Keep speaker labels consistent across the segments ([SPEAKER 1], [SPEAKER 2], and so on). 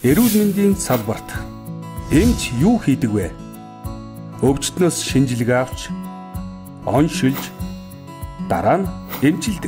[SPEAKER 1] Эрүүл мэндийн салбарт эмч юу хийдэг вэ? Өвчтнөөс шинжилгээ авч, оншилж, дараа нь эмчилдэг.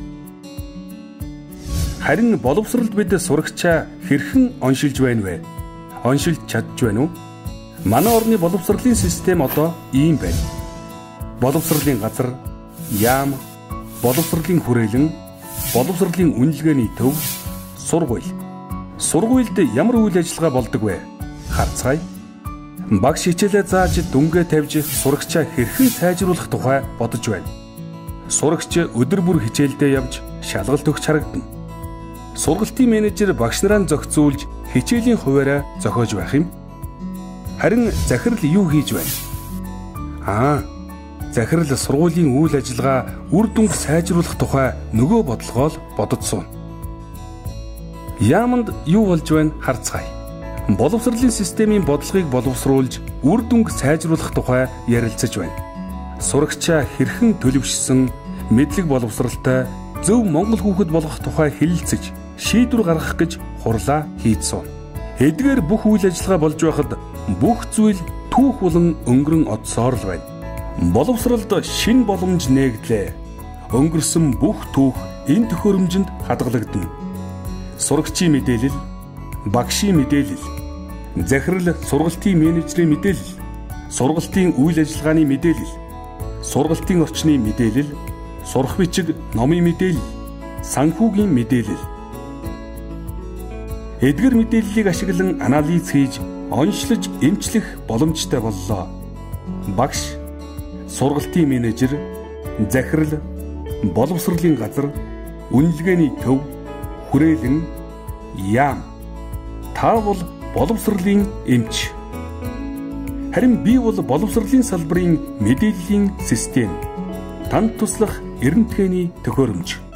[SPEAKER 1] Харин боловсролд бид сурагчаа хэрхэн оншилж байна вэ? Оншилж чадж байна уу? Манай орны боловсролын систем одоо ийм байна. Боловсролын газар, яам, боловсролын хүрээлэн, боловсролын үнэлгээний төв, сургууль. Сургуульд ямар үйл ажиллагаа болдог вэ? Харцгаая. Багш хичээлээ зааж дүнгээ тавьж сурагчаа хэрхэн сайжруулах тухай бодож байна. Сурагч өдөр бүр хичээлдээ явж шалгалт өгч харагдана. Сургалтын менежер багш нараа зохицуулж хичээлийн хуваараа зохиож байх юм. Харин захирал юу хийж байна? Захирал сургуулийн үйл ажиллагаа үр дүнг сайжруулах тухай нөгөө бодлогоо л бодож сууна. Яаманд юу болж байна харцгаая. Боловсролын системийн бодлогыг боловсруулж үр дүнг сайжруулах тухай ярилцаж байна. Сурагчаа хэрхэн төлөвшсөн мэдлэг боловсролтой зөв монгол хүүхэд болгох тухай хэлэлцэж, шийдвэр гаргах гэж хурлаа хийж сууна. Эдгээр бүх үйл ажиллагаа болж байхад бүх зүйл түүх болон өнгөрөн одсоор л байна. Боловсролд шинэ боломж нээглээ. Өнгөрсөн бүх түүх энэ төхөөрөмжөнд хадгалагдана. Сурагчийн мэдээлэл, багшийн мэдээлэл, захирал сургалтын менежерийн мэдээлэл, сургалтын үйл ажиллагааны мэдээлэл, сургалтын орчны мэдээлэл, сурах бичиг номын мэдээлэл, санхүүгийн мэдээлэл. Эдгээр мэдээллийг ашиглан анализ хийж, онцлож эмчлэх боломжтой боллоо. Багш, сургалтын менежер, захирал, боловсролын газар, үнэлгээний төв, хүрээлэн, яам. Та бол боловсролын эмч. Харин би бол боловсролын салбарын мэдээллийн систем. Танд туслах эрдэмтгийний төхөөрөмж.